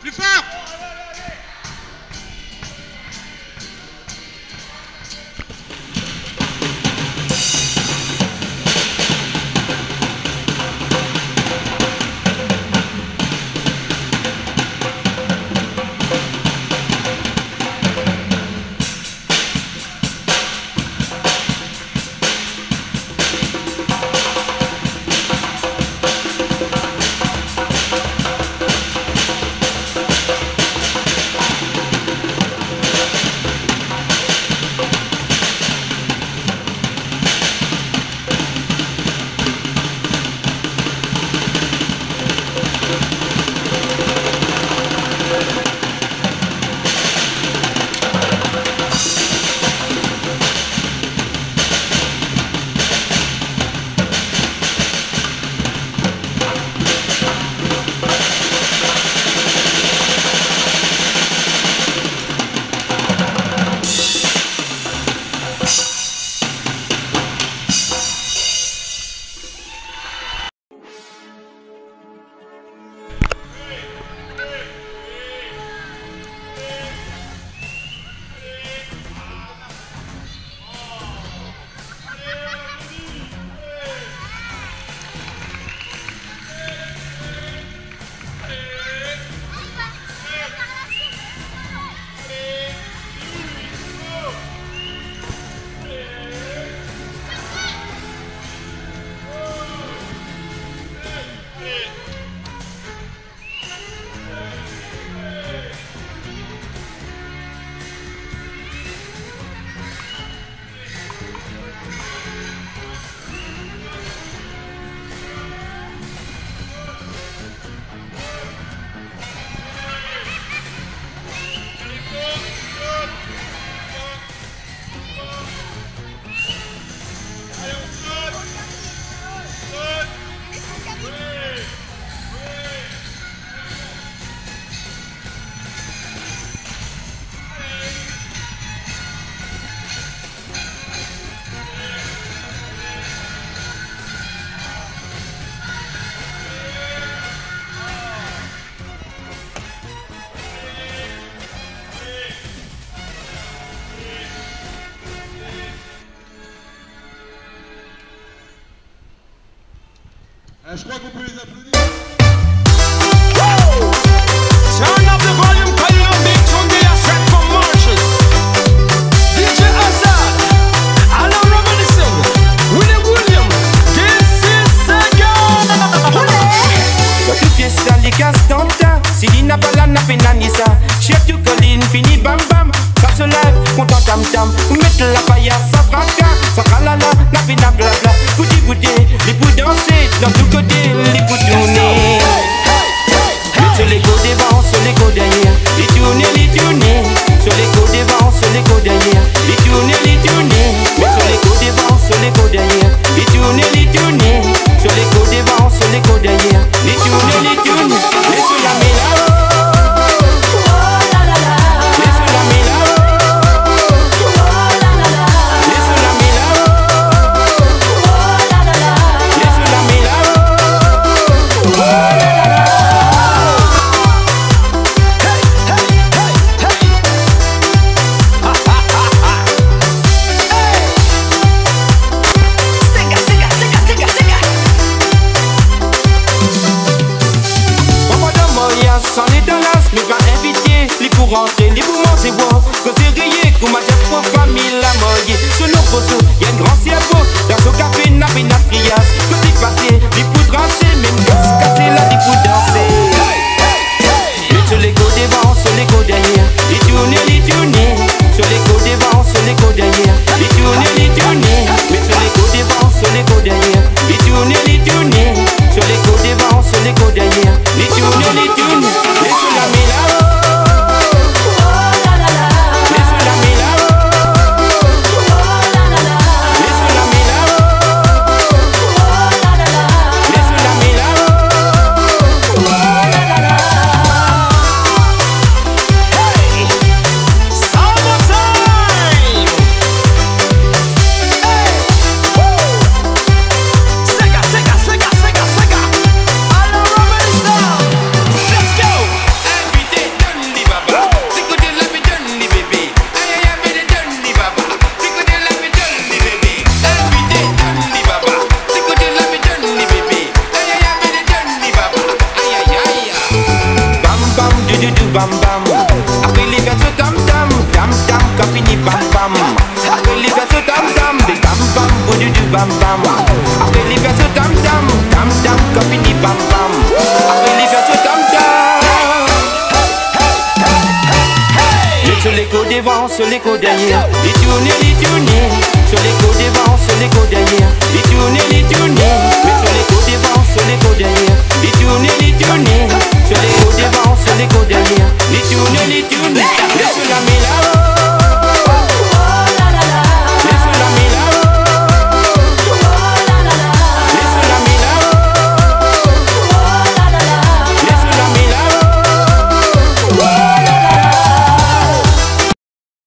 Plus fort. Je crois qu'on peut les applaudir. Turn up the volume, call you know big tune, they are straight from Marshalls. DJ Azad, Alan Robinson, Willie Williams, this is Sega. La toute fiesta, les castanta, Silina Balana Penanisa, chef du colline, fini bam bam, ça se lève, content tam tam, mettre la paillasse, ça fraca, ça ralala, la pena blabla, bouti bouti, les bouts danser, dans tout côté, les bouts tourner. Sur les côtes devant, sur les côtes derrière, les tourner, sur les côtes devant, sur les côtes derrière, les tourner, mais sur les côtes devant, sur les côtes derrière, les tourner, sur les côtes devant, sur les côtes derrière, les tourner, mais sur la méla. Rentrer les mouvements c'est beau, que c'est grillé, qu'on m'a dit pour famille la moye. Sur nos poteaux, y'a un grand ciel beau, dans ce café n'a pas de trias. Que t'es passé, les poudres rancées, même casser là, les poudres danser. Mais sur les côtes devant, sur les côtes derrière, les tourner, sur les côtes devant, sur les côtes derrière, les tourner, mais sur les côtes devant, sur les côtes derrière, les tourner, sur les côtes devant, sur les côtes derrière, les tourner, mais sur la méla. sur les côtes derrière. Les tourner, sur les côtes devant, sur les côtes derrière. Les tourner, mais sur les côtes devant, sur les côtes derrière. Les tourner, sur les côtes